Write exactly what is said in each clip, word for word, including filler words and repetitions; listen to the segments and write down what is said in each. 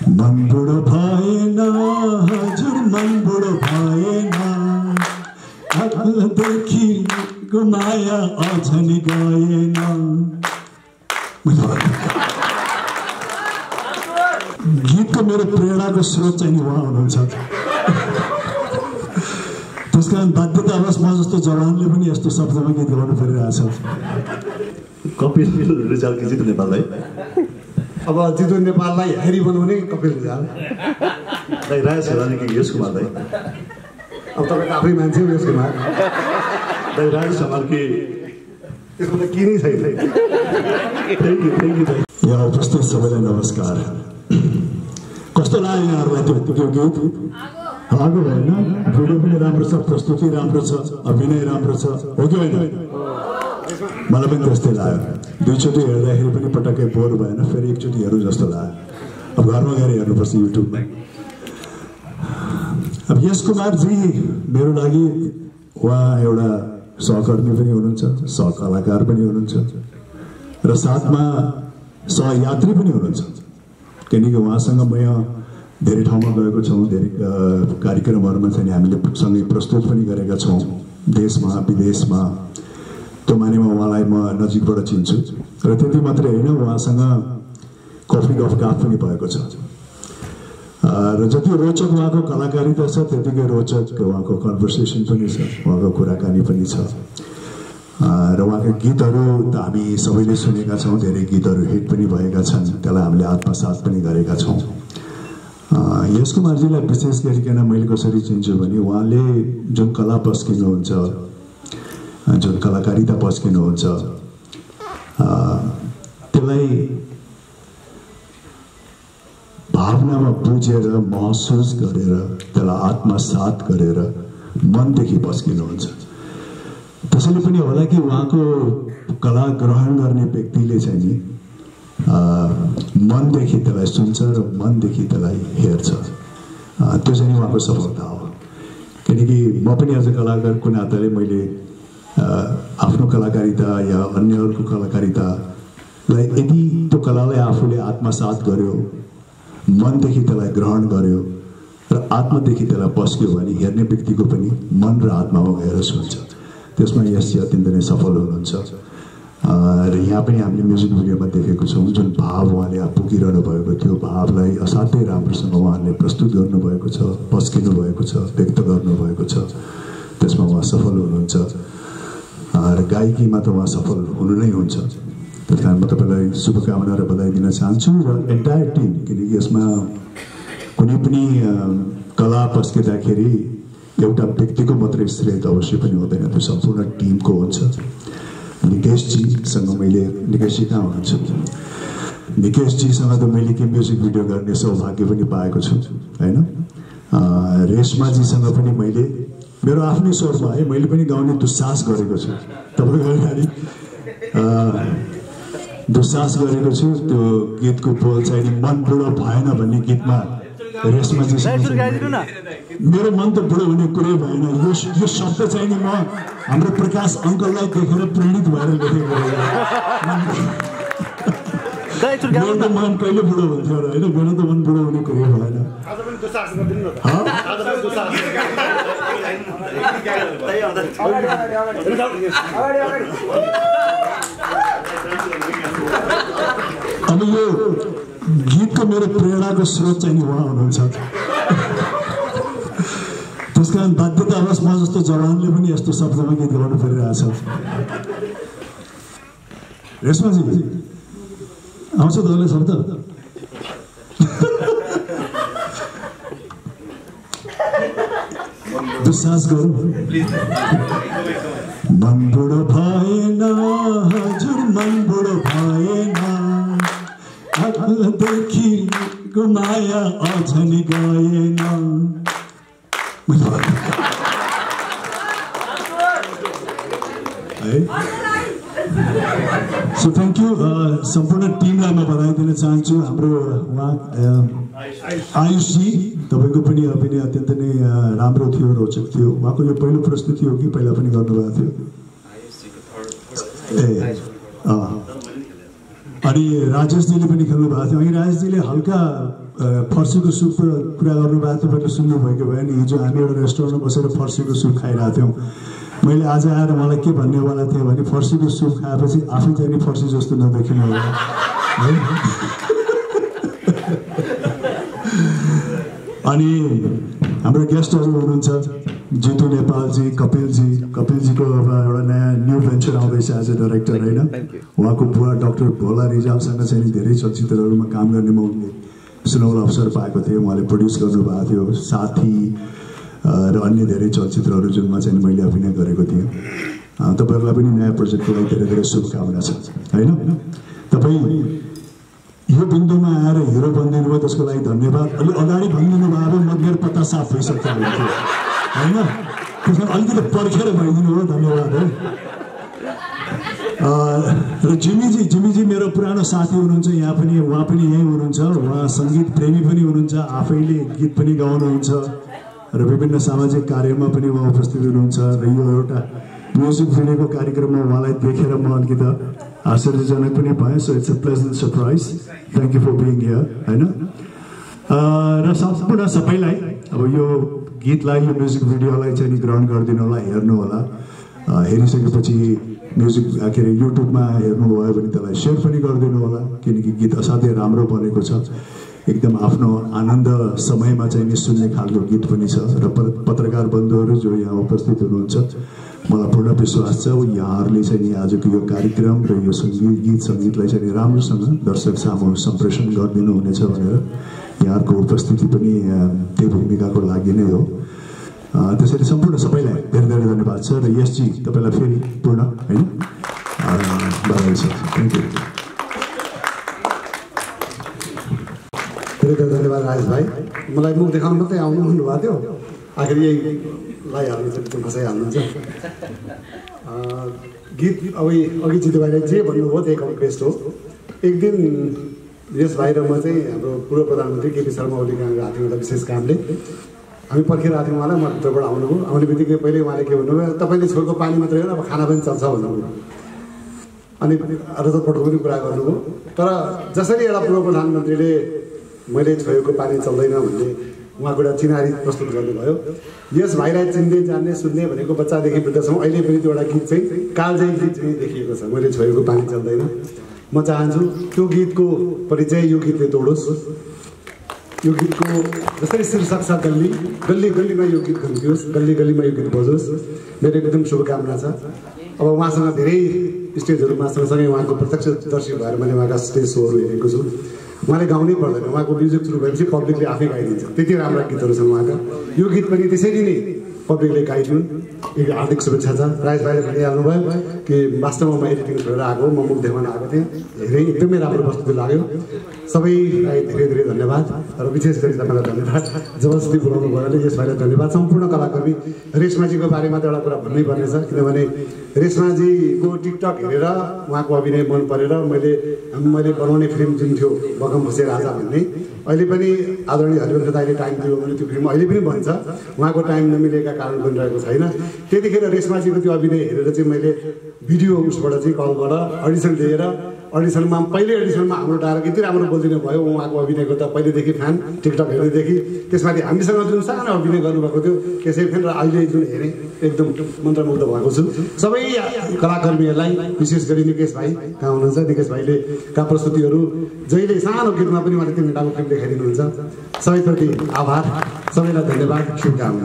मन बुढो भएन हजुर मन बुढो भएन आफूदेखि गुमाया अझ नि गएन गीतको मेरो प्रेरणाको स्रोत चाहिँ उहाँ हुनुहुन्छ त्यसकारण बाध्यतावश म जस्तो जवानले पनि यस्तो शब्दमा गीत गाउनु परिरहेछ कपिल रिजाल कि जितु नेपाललाई अब जितु नेपाललाई हेरी बनाउने कपिल रिजाल दाइ राज सेवानी कि यस कुमार दाइ अब तपाईँको आफै मान्छे हो यस कुमार दाइ राज समाल कि त्यसको त किनै छैन थ्याङ्क यू थ्याङ्क यू दाइ यहाँ उपस्थित सबैलाई नमस्कार कस्तो लाग्यो यहाँहरूलाई त्यो त्यो गीत आगो भएन भिडियो पनि राम्रो छ प्रस्तुति राम्रो छ अभिनय राम्रो छ हो कि होइन मलाई पनि त्यस्तै लाग्यो दुईचोटि हेर्दाखेरि पनि पटक्कै बोर भएन फेरि एकचोटि हेरौँ जस्तो लाग्यो अब घरमा गएर हेर्नुपर्छ युट्युबमा अब यस कुमारजी मेरो लागि उहाँ एउटा सहकर्मी पनि हुनुहुन्छ सहकलाकार पनि हुनुहुन्छ र साथमा सहयात्री पनि हुनुहुन्छ किनकि उहाँसँग म यहाँ धेरै ठाउँमा गएको छौँ धेरै कार्यक्रमहरूमा चाहिँ हामीले सँगै प्रस्तुत पनि गरेका छौँ देशमा विदेशमा त्यो मानेमा उहाँलाई म नजिकबाट चिन्छु र त्यति मात्रै होइन उहाँसँग कफी गफ गाफ पनि भएको छ र जति रोचक उहाँको कलाकारिता छ त्यतिकै रोचक उहाँको कन्भर्सेसन पनि छ उहाँको कुराकानी पनि छ र उहाँका गीतहरू त हामी सबैले सुनेका छौँ धेरै गीतहरू हिट पनि भएका छन् त्यसलाई हामीले आत्मसात पनि गरेका छौँ यस कुमारजीलाई विशेष गरिकन मैले कसरी चिन्छु भने उहाँले जुन कला पस्किनुहुन्छ जुन कलाकारिता पस्किनुहुन्छ त्यसलाई भावनामा बुझेर महसुस गरेर त्यसलाई आत्मसात गरेर मनदेखि पस्किनुहुन्छ त्यसैले पनि होला कि उहाँको कला ग्रहण गर्ने व्यक्तिले चाहिँ नि मनदेखि त्यसलाई सुन्छ र मनदेखि त्यसलाई हेर्छ त्यो चाहिँ उहाँको सफलता हो किनकि म पनि एज अ कलाकारको नाताले मैले आफ्नो कलाकारिता या अन्यहरूको कलाकारितालाई यदि त्यो कलालाई आफूले आत्मसात गर्यो मनदेखि त्यसलाई ग्रहण गर्यो र आत्मादेखि त्यसलाई पस्क्यो भने हेर्ने व्यक्तिको पनि मन र आत्मामा गएर सुन्छ त्यसमा यस अत्यन्त नै सफल हुनुहुन्छ र यहाँ पनि हामीले म्युजिक भिडियोमा देखेको छौँ जुन भाव उहाँले पुगिरहनु भएको थियो भावलाई असाध्यै राम्रोसँग उहाँले प्रस्तुत गर्नुभएको छ पस्किनु भएको छ व्यक्त गर्नुभएको छ त्यसमा उहाँ सफल हुनुहुन्छ र गायकीमा त उहाँ सफल हुनु नै हुन्छ त्यस कारण म तपाईँलाई शुभकामना र बधाई दिन चाहन्छु र एन्टायर टिम किनकि यसमा कुनै पनि कला पस्किँदाखेरि एउटा व्यक्तिको मात्रै श्रेय त अवश्य पनि हुँदैन त्यो सम्पूर्ण टिमको हुन्छ निकेशजीसँग मैले निकेशजी कहाँ हुनुहुन्छ निकेशजीसँग त मैले के म्युजिक भिडियो गर्ने सौभाग्य पनि पाएको छु होइन रेशमाजीसँग पनि मैले मेरो आफ्नै स्वरमा है मैले पनि गाउने दुस्साहस गरेको छु तपाईँको अगाडि दुस्साहस गरेको छु त्यो गीतको बोल चाहिँ मन बुढो भएन भन्ने गीतमा रेशमाजीसँग मेरो मन त बुढो हुने कुरै भएन यो यो शब्द चाहिँ नि म हाम्रो प्रकाश अङ्कललाई देखेर प्रेरित भएर लेखेको मेरो त मन कहिले बुढो हुन्थ्यो र होइन मेरो त मन बुढो हुने कुरै भएन अब यो गीतको मेरो प्रेरणाको स्रोत चाहिँ नि उहाँ हुनुहुन्छ त्यसकारण बाध्यतावश म जस्तो जवानले पनि यस्तो शब्दमा गीत गाउनु परिरहेछ रेशमाजी आउँछ तपाईँलाई शब्द दुस्साहस गरौँ मन बुढो भएन हजुर मन बुढो भएन आफूदेखि गुमाया अझ नि गएन सो थ्याङ्क यू सम्पूर्ण टिमलाई म बधाई दिन चाहन्छु हाम्रो उहाँ आयुषजी तपाईँको पनि अभिनय अत्यन्त नै राम्रो थियो रोचक थियो उहाँको यो पहिलो प्रस्तुति हो कि पहिला पनि गर्नुभएको थियो ए अनि राजेशजीले पनि खेल्नु भएको थियो अनि राजेशजीले हल्का फर्सीको सुप कुरा गर्नुभएको तपाईँले सुन्नुभएको भयो नि हिजो हामी एउटा रेस्टुरेन्टमा बसेर फर्सीको सुप खाइरहेको थियौँ मैले आज आएर मलाई के भन्नेवाला थिएँ भने फर्सीको सुप खाएपछि आफै चाहिँ नि फर्सी जस्तो नदेखिनु होला अनि हाम्रो गेस्टहरू हुनुहुन्छ जितु नेपालजी कपिलजी कपिलजीको अब एउटा नयाँ न्यू भेन्चर आउँदैछ एज ए डाइरेक्टर होइन उहाँको बुवा डाक्टर भोला रिजालसँग चाहिँ धेरै चलचित्रहरूमा काम गर्ने मौका सुनौलो अवसर पाएको थिएँ उहाँले प्रड्युस गर्नुभएको थियो साथी र अन्य धेरै चलचित्रहरू जुनमा चाहिँ मैले अभिनय गरेको थिएँ तपाईँहरूलाई पनि नयाँ प्रोजेक्टको लागि धेरै धेरै शुभकामना छ होइन तपाईँ यो बिन्दुमा आएर हिरो बनिदिनु भयो त्यसको लागि धन्यवाद अलिक अगाडि भनिदिनु भयो भने म मेरो पत्ता साफ भइसक्यो होइन त्यसमा अलिकति पर्खेर भइदिनु भयो धन्यवाद है र जिमीजी जिमीजी मेरो पुरानो साथी हुनुहुन्छ यहाँ पनि उहाँ पनि यहीँ हुनुहुन्छ उहाँ सङ्गीत प्रेमी पनि हुनुहुन्छ आफैले गीत पनि गाउनुहुन्छ र विभिन्न सामाजिक कार्यमा पनि उहाँ उपस्थित हुनुहुन्छ र यो एउटा म्युजिक भिडियोको कार्यक्रममा उहाँलाई देखेर म अलिकति आश्चर्यजनक पनि भयो so it's a pleasant surprise thank you for being here होइन र सम्पूर्ण सबैलाई अब यो गीतलाई यो म्युजिक भिडियोलाई चाहिँ ग्रहण गरिदिनु होला हेर्नु होला हेरिसकेपछि म्युजिक के अरे युट्युबमा हेर्नुभयो भने त्यसलाई सेयर पनि गरिदिनु होला किनकि गीत असाध्यै राम्रो बनेको छ एकदम आफ्नो आनन्द समयमा चाहिँ नि सुन्ने खालको गीत पनि छ र पत्रकार बन्धुहरू जो यहाँ उपस्थित हुनुहुन्छ मलाई पूर्ण विश्वास छ यहाँहरूले चाहिँ नि आजको यो कार्यक्रम र यो सङ्गीत गीत सङ्गीतलाई चाहिँ राम्रोसँग दर्शक सामु सम्प्रेषण गरिदिनु हुनेछ भनेर यहाँहरूको उपस्थिति पनि त्यही भूमिकाको लागि नै हो त्यसरी सम्पूर्ण सबैलाई धेरै धेरै धन्यवाद छ र यसजी तपाईँलाई फेरि पूर्ण होइन बधाई छ थ्याङ्क यू धेरै धेरै धन्यवाद राजेश भाइ मलाई मुख देखाउनु मात्रै आउनु भन्नुभएको थियो आखिर यही लगाइहाल्नुहुन्छ त्यो बसाइहाल्नुहुन्छ गीत अब अघि जितु भाइले जे भन्नुभयो त्यही कपी पेस्ट हो एक दिन यस भाइ र म चाहिँ हाम्रो पूर्व प्रधानमन्त्री केपी शर्मा ओली कहाँ गएको थियौँ विशेष कामले हामी पर्खिरहेको थियौँ उहाँलाई म भित्रबाट आउनुभयो आउने बित्तिकै पहिले उहाँले के भन्नुभयो तपाईँले छोएको पानी मात्रै हो अब खाना पनि चल्छ भन्नुभयो अनि रजतपटको पनि कुरा गर्नुभयो तर जसरी एउटा पूर्व प्रधानमन्त्रीले मैले छोएको पानी चल्दैन भन्ने उहाँको एउटा चिनारी प्रस्तुत गर्नुभयो यस भाइलाई चिन्ने जान्ने सुन्ने भनेको बच्चादेखि वृद्धसम्म अहिले पनि त्यो एउटा गीत चाहिँ कालजयी गीत चाहिँ देखिएको छ मैले छोएको पानी चल्दैन म चाहन्छु त्यो गीतको परिचय यो गीतले तोडोस् यो गीतको जसरी शीर्षक छ गल्ली गल्ली गल्लीमा यो गीत घुम्कियोस् गल्ली गल्लीमा यो गीत बजोस् मेरो एकदम शुभकामना छ अब उहाँसँग धेरै स्टेजहरूमा सँगसँगै उहाँको प्रत्यक्षदर्शी भएर मैले उहाँका स्टेज सोहरू हेरेको छु उहाँले गाउनै पर्दैन उहाँको म्युजिक सुरु भएपछि पब्लिकले आफै गाइदिन्छ त्यति राम्रा गीतहरू छन् उहाँका यो गीत पनि त्यसरी नै पब्लिकले गाइदिउन् एक हार्दिक शुभेच्छा छ राजेश भाइले भनिहाल्नु भयो कि वास्तवमा म एडिटिङ छोडेर आएको म मुख देखाउन आएको थिएँ धेरै एकदमै राम्रो प्रस्तुति लाग्यो सबैलाई धेरै धेरै धन्यवाद र विशेष गरी तपाईँलाई धन्यवाद जबरजस्ती बोलाउनु भएकोले यस भाइलाई धन्यवाद सम्पूर्ण कलाकर्मी रेशमाजीको बारेमा त एउटा कुरा भन्नै पर्नेछ किनभने रेशमाजीको टिकटक हेरेर उहाँको अभिनय मन परेर मैले मैले बनाउने फिल्म जुन थियो बगम भुसे राजा भन्ने अहिले पनि आदरणीय हरिवंश दाइले टाइम दियो भने त्यो फिल्म अहिले पनि भन्छ उहाँको टाइम नमिलेका कारण बनिरहेको छैन त्यतिखेर रेशमाजीको त्यो अभिनय हेरेर चाहिँ मैले भिडियो उसबाट चाहिँ कलबाट अडिसन दिएर अडिसनमा पहिले अडिसनमा हाम्रो डायलग यति राम्रो बोलिदिनु भयो उहाँको अभिनयको त पहिलेदेखि फ्यान टिकटक हेर्दैदेखि त्यसमाथि हामीसँग जुन सानो अभिनय गर्नुभएको थियो त्यसै फ्यान र अहिले जुन हेरेँ एकदम मन्त्रमुग्ध भएको छु सबै कलाकर्मीहरूलाई विशेष गरी निकेश भाइ कहाँ हुनुहुन्छ निकेश भाइले का प्रस्तुतिहरू जहिले सानो गीतमा पनि उहाँले तिन घन्टाको फिल्म देखाइदिनुहुन्छ सबैप्रति आभार सबैलाई धन्यवाद शुभकामना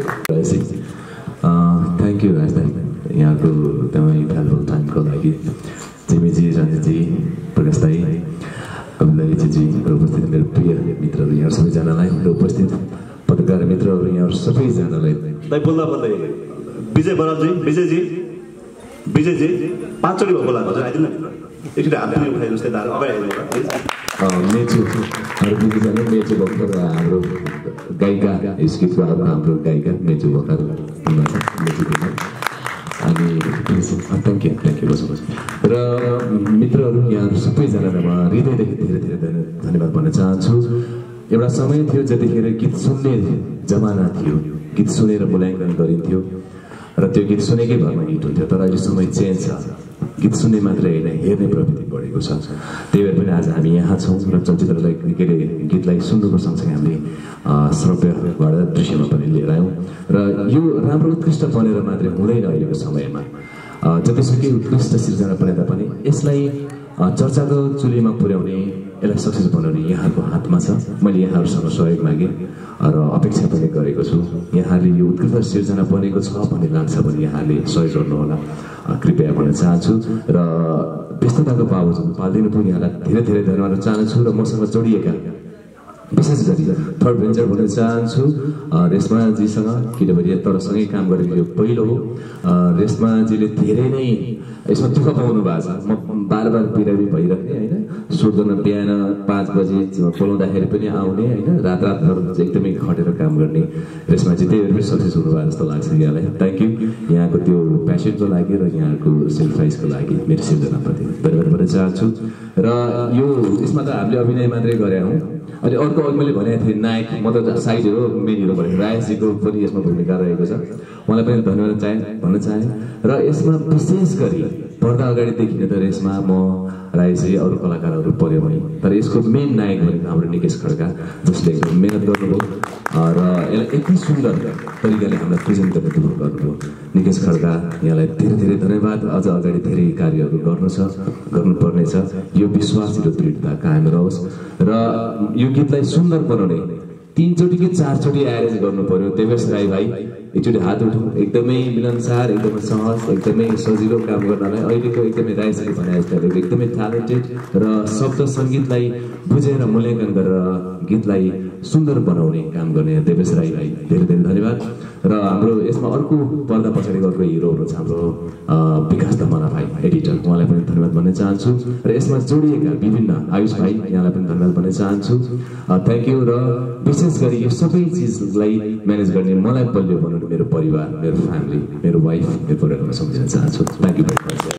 थ्याङ्क यू राज दाइ यहाँको तपाईँ भ्यालुबल टाइमको लागि जिमीजी रञ्जितजी प्रकाश दाई कविताजीजी र उपस्थित मेरो प्रिय मित्रहरू यहाँ सबैजनालाई र उपस्थित पत्रकार मित्रहरू यहाँ सबैजनालाई दाइ बोल्दा बोल्दै विजय बरालजी विजयजी विजयजी पाँचचोटि भएको बोलाएको छ आइदिनु एकचोटि हात पनि उठाइ जस्तै दाल अगाडि आइदिनु मेचु दुईजना मेचु भर्खर हाम्रो गायिका स्किटको हाम्रो गायिका मेचु भर्खर मेचु अनि थ्याङ्क यू थ्याङ्क यू बस बस र मित्रहरू यहाँ सबैजनालाई म हृदयदेखि धेरै धेरै धन्यवाद भन्न चाहन्छु एउटा समय थियो जतिखेर गीत सुन्ने जमाना थियो गीत सुनेर मूल्याङ्कन गरिन्थ्यो र त्यो गीत सुनेकै भरमा हिट हुन्थ्यो तर अहिले समय चेन्ज छ गीत सुन्ने मात्रै होइन हेर्ने प्रवृत्ति बढेको छ। त्यही भएर पनि आज हामी यहाँ छौँ र चलचित्रलाई के अरे गीतलाई सुन्नुको सँगसँगै हामीले श्रव्यबाट दृश्यमा पनि लिएर आयौँ र यो राम्रो उत्कृष्ट बनेर मात्रै हुँदैन अहिलेको समयमा। जतिसुकै उत्कृष्ट सिर्जना बने तापनि यसलाई चर्चाको चुलीमा पुर्याउने यसलाई सक्सेस बनाउने यहाँहरूको हातमा छ। मैले यहाँहरूसँग सहयोग मागेँ र अपेक्षा पनि गरेको छु। यहाँले यो उत्कृष्ट सिर्जना बनेको छ भन्ने लाग्छ भने यहाँले सहयोग गर्नुहोला कृपया भन्न चाहन्छु र व्यस्तताको बावजुद पालिदिनु पनि यहाँलाई धेरै धेरै धन्यवाद चाहन्छु र मसँग जोडिएका विशेष गरी थर्ड भेन्चर भन्न चाहन्छु रेशमाजीसँग, किनभने तरसँगै काम गरेको यो पहिलो हो। रेशमाजीले धेरै नै यसमा दुःख पाउनु भएको छ। म बार बार बिरामी भइरहने होइन, सोध्न बिहान पाँच बजी बोलाउँदाखेरि पनि आउने होइन, रात रातभर एकदमै खटेर काम गर्ने रेशमाजी त्यही भएर पनि सक्सेस हुनुभयो जस्तो लाग्छ यहाँलाई। थ्याङ्क यू यहाँको त्यो प्यासनको लागि र यहाँको सेक्रिफाइसको लागि मेरो सिर्जनाप्रति धन्यवाद भन्न चाहन्छु। र यो यसमा त हामीले अभिनय मात्रै गरे हौँ। अनि अर्को अघि मैले भनेको थिएँ नायक, म त साइड हिरो मेन हिरो भनेको राजेशजीको पनि यसमा भूमिका रहेको छ। उहाँलाई पनि धन्यवाद चाहे भन्न चाहेँ। र यसमा विशेष गरी पर्दा अगाडि देखिने त रेशमा, म, राजेशजी, अरू कलाकारहरू पऱ्यो भने, तर यसको मेन नायक भनेको हाम्रो निकेश खड्का, जसले एकदम मेहनत गर्नुभयो र यसलाई यति सुन्दर तरिकाले हामीलाई प्रेजेन्ट गर्ने दुःख गर्नुभयो। निकेश खड्का यहाँलाई धेरै धेरै धन्यवाद। अझ अगाडि धेरै कार्यहरू गर्नु छ गर्नुपर्नेछ। यो विश्वास र दृढता कायम रहोस् र यो गीतलाई सुन्दर बनाउने तीनचोटि कि चारचोटि एरेन्ज गर्नु पर्यो। देवेश राई भाइ एकचोटि हात उठौँ। एकदमै मिलनसार, एकदमै सहज, एकदमै सजिलो काम गर्नलाई अहिलेको एकदमै राईसले भने जस्तो एकदमै ट्यालेन्टेड र शब्द सङ्गीतलाई बुझेर मूल्याङ्कन गरेर गीतलाई सुन्दर बनाउने काम गर्ने देवेश राई भाइ धेरै धेरै धन्यवाद। र हाम्रो यसमा अर्को पर्दा पछाडि अर्को हिरोहरू छ हाम्रो विकास धमना भाइ एडिटर, उहाँलाई पनि धन्यवाद भन्न चाहन्छु। र यसमा जोडिएका विभिन्न आयुष भाइ यहाँलाई पनि धन्यवाद भन्न चाहन्छु। Thank you. र विशेष गरी यो सबै चिजलाई म्यानेज गर्ने मलाई बलियो बनाउने मेरो परिवार, मेरो फ्यामिली, मेरो वाइफ, मेरो परिवारमा सम्झिन चाहन्छु। Thank you very much.